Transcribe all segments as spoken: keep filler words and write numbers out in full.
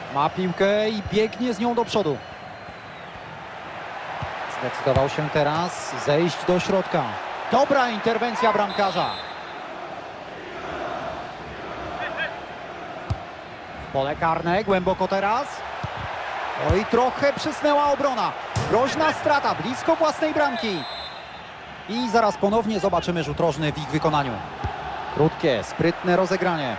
Ma piłkę i biegnie z nią do przodu. Zdecydował się teraz zejść do środka. Dobra interwencja bramkarza. W pole karne, głęboko teraz. Oj, trochę przysnęła obrona. Groźna strata, blisko własnej bramki. I zaraz ponownie zobaczymy rzut rożny w ich wykonaniu. Krótkie, sprytne rozegranie.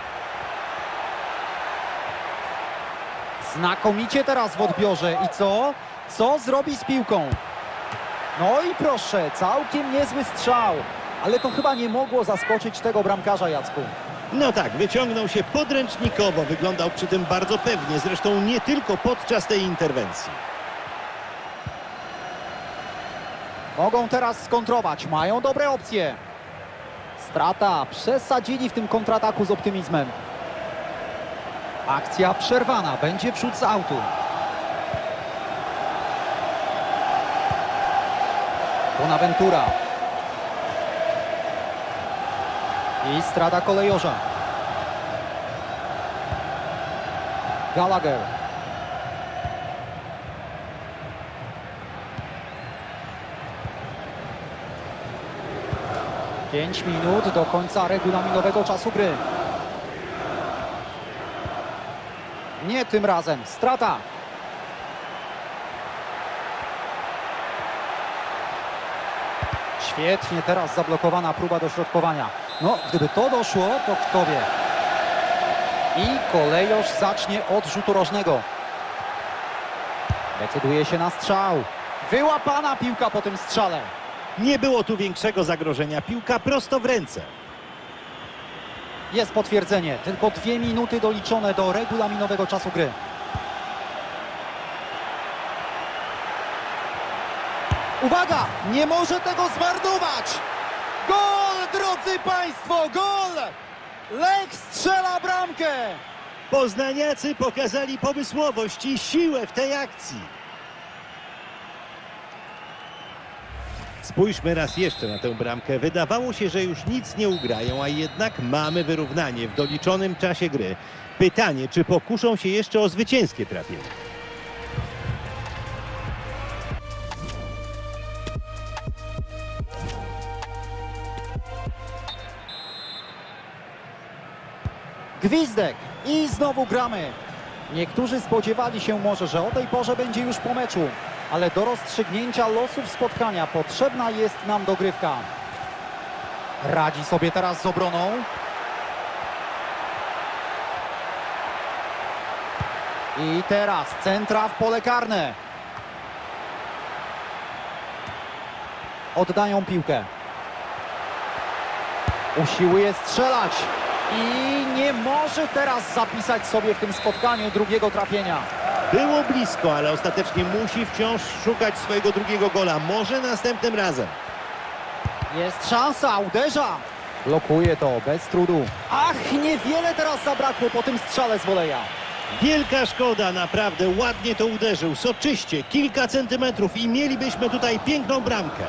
Znakomicie teraz w odbiorze. I co? Co zrobi z piłką? No i proszę, całkiem niezły strzał. Ale to chyba nie mogło zaskoczyć tego bramkarza, Jacku. No tak, wyciągnął się podręcznikowo, wyglądał przy tym bardzo pewnie, zresztą nie tylko podczas tej interwencji. Mogą teraz skontrować, mają dobre opcje. Strata, przesadzili w tym kontrataku z optymizmem. Akcja przerwana, będzie wrzut z autu. Bonaventura. I strata kolejorza. Gallagher. Pięć minut do końca regulaminowego czasu gry. Nie tym razem. Strata. Świetnie teraz zablokowana próba dośrodkowania. No, gdyby to doszło, to kto wie. I kolejorz zacznie od rzutu rożnego. Decyduje się na strzał. Wyłapana piłka po tym strzale. Nie było tu większego zagrożenia, piłka prosto w ręce. Jest potwierdzenie. Tylko dwie minuty doliczone do regulaminowego czasu gry. Uwaga! Nie może tego zmarnować! Gol, drodzy Państwo! Gol! Lech strzela bramkę! Poznaniacy pokazali pomysłowość i siłę w tej akcji. Spójrzmy raz jeszcze na tę bramkę. Wydawało się, że już nic nie ugrają, a jednak mamy wyrównanie w doliczonym czasie gry. Pytanie, czy pokuszą się jeszcze o zwycięskie trafienie. Gwizdek i znowu gramy. Niektórzy spodziewali się może, że o tej porze będzie już po meczu, ale do rozstrzygnięcia losów spotkania potrzebna jest nam dogrywka. Radzi sobie teraz z obroną. I teraz centra w pole karne. Oddają piłkę. Usiłuje strzelać. I nie może teraz zapisać sobie w tym spotkaniu drugiego trafienia. Było blisko, ale ostatecznie musi wciąż szukać swojego drugiego gola. Może następnym razem. Jest szansa, uderza. Blokuje to bez trudu. Ach, niewiele teraz zabrakło po tym strzale z woleja. Wielka szkoda, naprawdę ładnie to uderzył. Soczyście, kilka centymetrów i mielibyśmy tutaj piękną bramkę.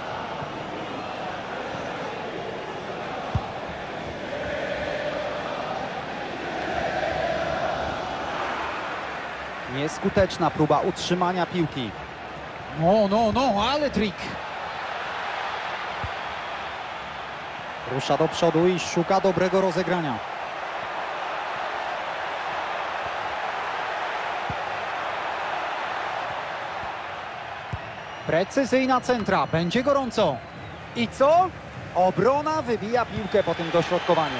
Nieskuteczna próba utrzymania piłki. No, no, no, ale trik. Rusza do przodu i szuka dobrego rozegrania. Precyzyjna centra, będzie gorąco. I co? Obrona wybija piłkę po tym dośrodkowaniu.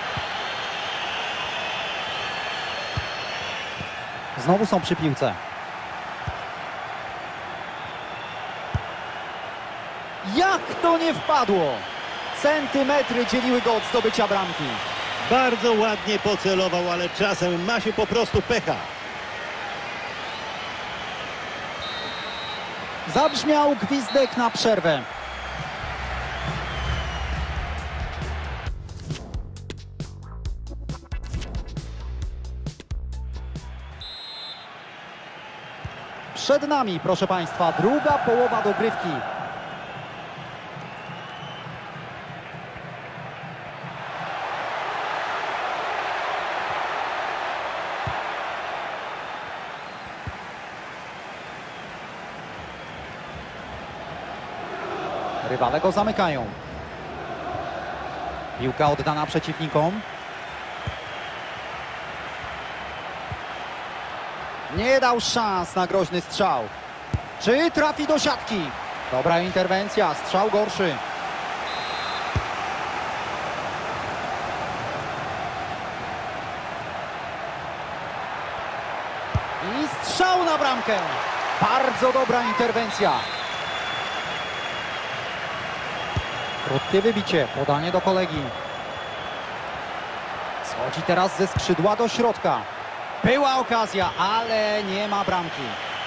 Znowu są przy piłce. Jak to nie wpadło? Centymetry dzieliły go od zdobycia bramki. Bardzo ładnie pocelował, ale czasem ma się po prostu pecha. Zabrzmiał gwizdek na przerwę. Przed nami, proszę Państwa, druga połowa dogrywki. Rywale go zamykają. Piłka oddana przeciwnikom. Nie dał szans na groźny strzał. Czy trafi do siatki? Dobra interwencja, strzał gorszy. I strzał na bramkę. Bardzo dobra interwencja. Krótkie wybicie, podanie do kolegi. Schodzi teraz ze skrzydła do środka. Była okazja, ale nie ma bramki.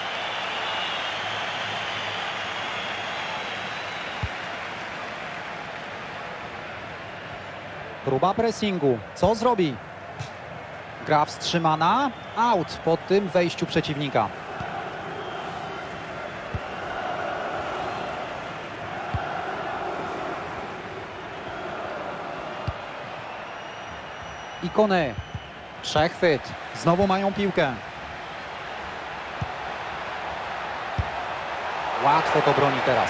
Próba pressingu. Co zrobi? Gra wstrzymana. Out po tym wejściu przeciwnika. Ikone. Przechwyt. Znowu mają piłkę. Łatwo to broni teraz.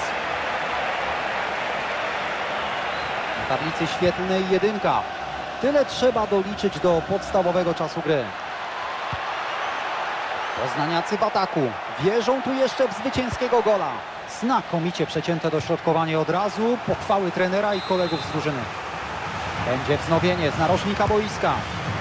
Na tablicy świetlnej jedynka. Tyle trzeba doliczyć do podstawowego czasu gry. Poznaniacy w ataku. Wierzą tu jeszcze w zwycięskiego gola. Znakomicie przecięte dośrodkowanie od razu. Pochwały trenera i kolegów z drużyny. Będzie wznowienie z narożnika boiska.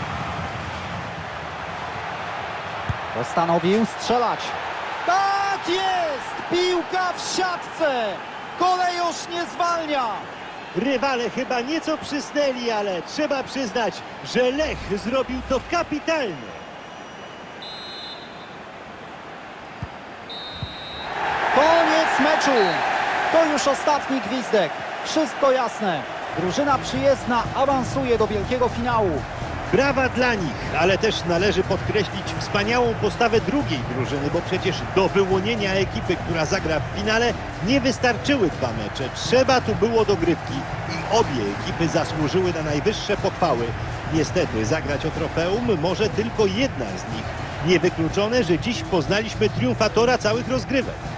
Postanowił strzelać. Tak jest! Piłka w siatce! Kolejosz nie zwalnia! Rywale chyba nieco przysnęli, ale trzeba przyznać, że Lech zrobił to kapitalnie. Koniec meczu! To już ostatni gwizdek. Wszystko jasne. Drużyna przyjezdna awansuje do wielkiego finału. Brawa dla nich, ale też należy podkreślić wspaniałą postawę drugiej drużyny, bo przecież do wyłonienia ekipy, która zagra w finale, nie wystarczyły dwa mecze. Trzeba tu było dogrywki i obie ekipy zasłużyły na najwyższe pochwały. Niestety zagrać o trofeum może tylko jedna z nich. Niewykluczone, że dziś poznaliśmy triumfatora całych rozgrywek.